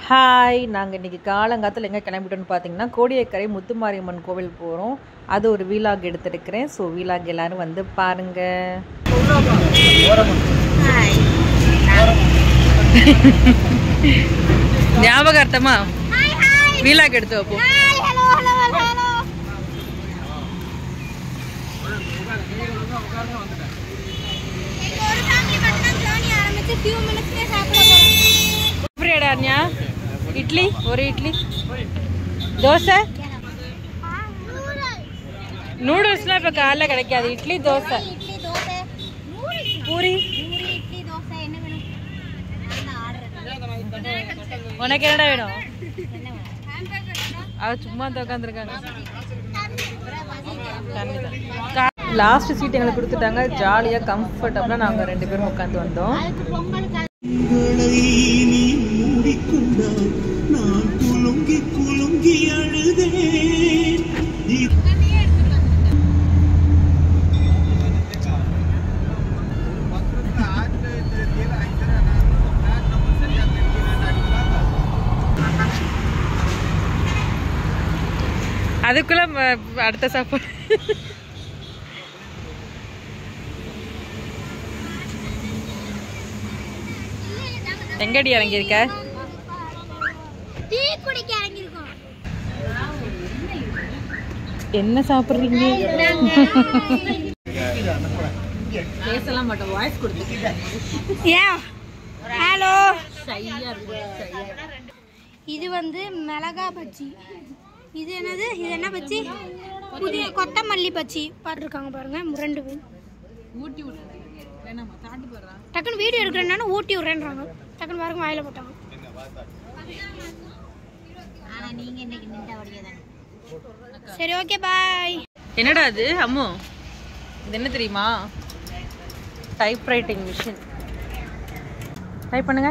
Hi, நாங்கள் இன்றைக்கி காலங்காலத்தில் எங்கே கிளம்பிட்டோன்னு பார்த்தீங்கன்னா கோடியக்கரை முத்துமாரியம்மன் கோவில் போகிறோம். அது ஒரு வீலாக் எடுத்துருக்கிறேன். ஸோ வீலாக் எல்லோரும் வந்து பாருங்கள். ஞாபகார்த்தமா வீலாக் எடுத்து வைப்போம். இட்லி, ஒரு இட்லி, தோசை, நூடுல்ஸ்லாம் இப்போ காலைல கிடைக்காது. இட்லி, தோசை, பூரி. உனக்கு என்னடா வேணும்? அவ சும்மா உட்காந்துருக்காங்க. லாஸ்ட் சீட் எங்களுக்கு கொடுத்துட்டாங்க. ஜாலியாக கம்ஃபர்டபுளாக நாங்கள் 2 பேரும் உட்காந்து வந்தோம். அதுக்குள்ள அடுத்த சாப்பாடு. எங்கடி இறங்கியிருக்க? என்ன சாப்பிடுறீங்க? பேசலாம் மாட்டோம், வாய்ஸ் கொடுத்து. ஹலோ, இது வந்து மிளகா பஜ்ஜி. இது என்னது? இது என்ன பஜ்ஜி? புதிய கொத்தமல்லி பஜ்ஜி பாட்டுருக்காங்க பாருங்க. 2 பேர் ஊட்டி விடுறாங்க. டக்குன்னு வீடியோ எடுக்கிறேன்னா ஊட்டி விடுறேன்றாங்க. டக்குன்னு பாருங்க வாயில போட்டாங்க. சரி, ஓகே, பாய். என்னடா அது அம்மு? இது என்ன தெரியுமா? Type writing machine. டைப் பண்ணுங்க.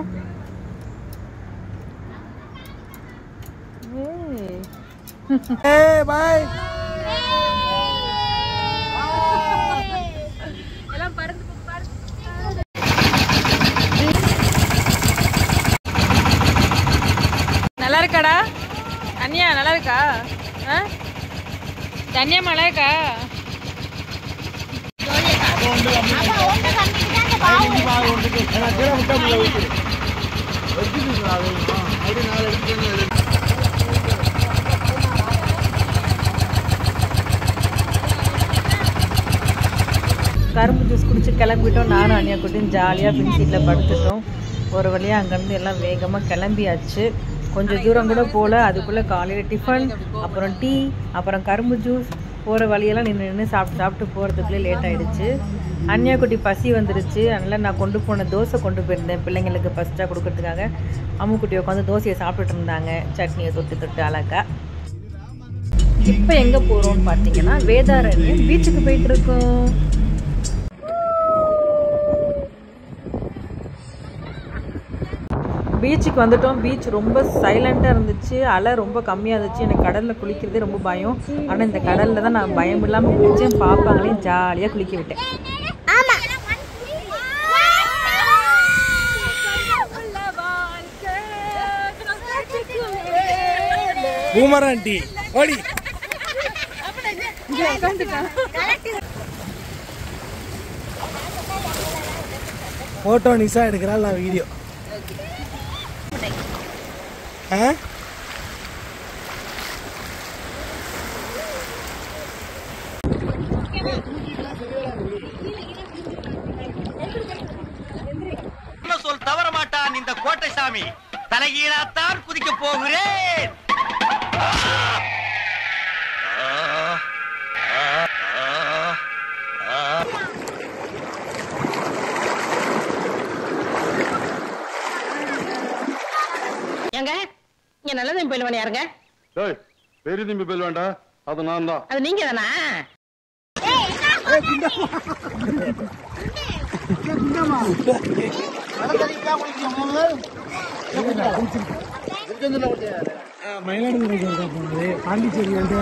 பாய். எல்லாம் பறந்து நல்லா இருக்காடா அண்ணியா? நல்லா இருக்கா? தண்ணியம்மா நல்லா இருக்கா? கரும்பு ஜூஸ் குடிச்சு கிளம்பிட்டோம். நானும் அண்ணியா குட்டியும் ஜாலியாக பின் சீட்டில் படுத்துட்டோம். ஒரு வழியாக அங்கேருந்து எல்லாம் வேகமாக கிளம்பியாச்சு. கொஞ்சம் தூரம் கூட போகல. அதுக்குள்ளே காலையில் டிஃபன், அப்புறம் டீ, அப்புறம் கரும்பு ஜூஸ், போகிற வழியெல்லாம் நின்று சாப்பிட்டு போகிறதுக்குள்ளே லேட் ஆகிடுச்சு. அண்ணியா குட்டி பசி வந்துருச்சு. அதனால் நான் கொண்டு போன தோசை கொண்டு போயிருந்தேன் பிள்ளைங்களுக்கு ஃபஸ்ட்டாக கொடுக்கறதுக்காக. அம்முக்குட்டி உட்காந்து தோசையை சாப்பிட்டுட்டு இருந்தாங்க, சட்னியை தொட்டு அழகா. இப்போ எங்கே போகிறோம்னு பார்த்தீங்கன்னா வேதாரண்யம் பீச்சுக்கு போயிட்டுருக்கோம். பீச்சுக்கு வந்துட்டோம். பீச் ரொம்ப சைலண்ட்டாக இருந்துச்சு. அலை ரொம்ப கம்மியாக இருந்துச்சு. எனக்கு கடலில் குளிக்கிறதே ரொம்ப பயம். ஆனால் இந்த கடலில் தான் நான் பயம் இல்லாமல் குளித்தேன். பாப்பாங்களையும் ஜாலியாக குளிக்க விட்டேன். போட்டோ நிசா எடுக்கிறாள், நான் வீடியோ. சொல் தவற மாட்டான் இந்த கோட்டை சாமி. தலைகீழாத்தான் குதிக்க போகிறேன். ஏங்க, இங்க நல்லதம்பி பயில்வான் யாருங்க? பெரிய தம்பி பயில்வான்டா, அது நான் தான். அது நீங்க தானா? மயிலாடுதுறை பாண்டிச்சேரி வந்து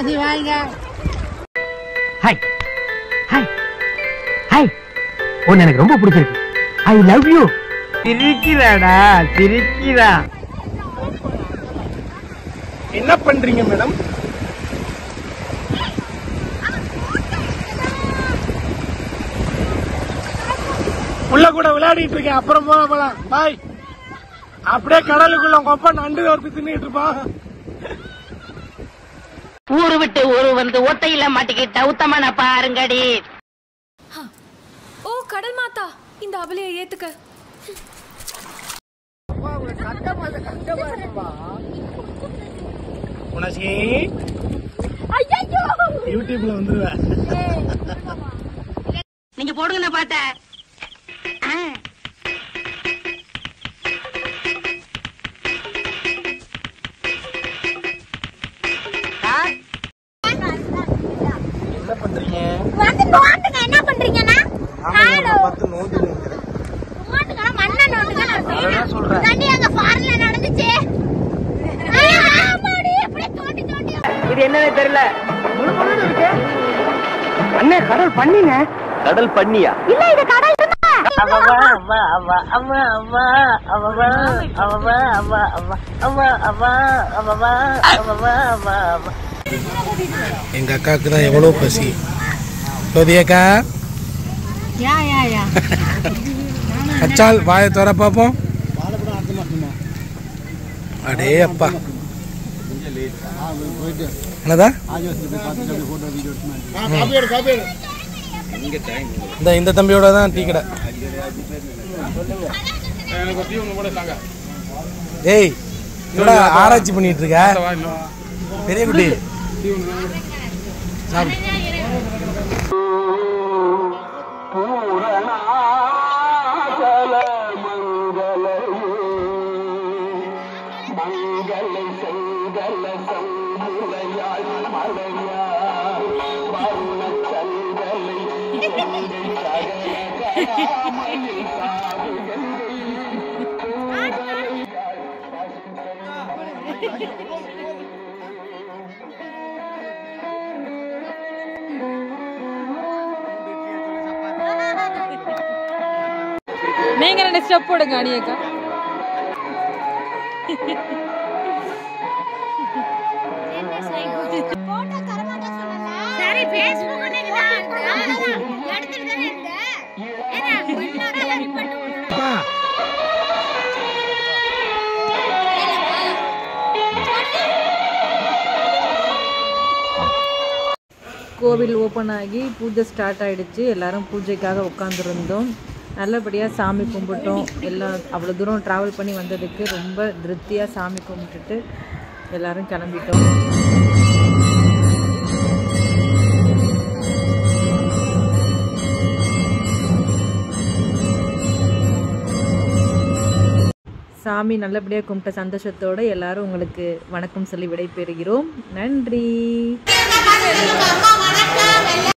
ஹாய் ஹாய் ஹாய். உன்னை எனக்கு ரொம்ப பிடிச்சிருக்கு. I love you. சிரிக்கிறாடா, சிரிக்கிறா. என்ன பண்றீங்க மேடம்? உள்ள கூட விளையாடிட்டு இருக்கேன். அப்புறம் போலாம். பாய். அப்படியே கடலுக்குள்ள கொப்ப நண்டு ஒருத்தி தின்னுட்டு இருப்பான். ஊரு விட்டு ஊரு வந்து ஒத்தையில மாட்டிக்கிட்ட உத்தமன பாருங்கடி. ஓ கடல் மாதா, இந்த அவளையை ஏத்துக்க. உனசி யூடியூப்ல வந்துருவேன். நீங்க போடுங்க நான் பார்த்தேன். என்ன பண்றீங்க? வந்து நோண்டுங்க. என்ன பண்றீங்கன்னா பார்த்து நோண்டுங்க. நோண்டுங்க, மண்ணை நோண்டுங்க. அதான் சொல்றேன். தண்ணி அங்க ஃபாரின்ல நடந்துச்சு. ஆமாடி, அப்படியே தோண்டி தோண்டி. இது என்னன்னு தெரியல. அண்ணே கடல் பண்ணிங்க. கடல் பண்ணியா? இல்ல, இது கடல் தான். எங்க அக்காவுக்கு தான் எவ்வளவு பசி. சோதியக்கா அச்சால் வாயை தோற பாப்போம். அடே அப்பா, என்னதா இந்த தம்பியோட தான் டீ கடை. ஏய், என்னடா ஆராய்ச்சி பண்ணிட்டு இருக்க பெரிய குட்டி? சாப்பிடு. நீங்க ரெண்டு ஸ்டெப் போடுங்க அணியக்கா. போட்டோ தர மாட்டேன் சொன்னல. சரி, Facebook ல எடுத்துட்டு தானே இருந்த. ஏன்னா இன்னொரு ரிப்போர்ட் கோவில் ஓப்பன் ஆகி பூஜை ஸ்டார்ட் ஆகிடுச்சு. எல்லோரும் பூஜைக்காக உட்காந்துருந்தோம். நல்லபடியாக சாமி கும்பிட்டோம். எல்லாம் அவ்வளோ தூரம் ட்ராவல் பண்ணி வந்ததுக்கு ரொம்ப திருப்தியாக சாமி கும்பிட்டுட்டு எல்லோரும் கிளம்பிட்டோம். சாமி நல்லபடியாக கும்பிட்ட சந்தோஷத்தோடு எல்லாரும் உங்களுக்கு வணக்கம் சொல்லி விடைபெறுகிறோம். நன்றி.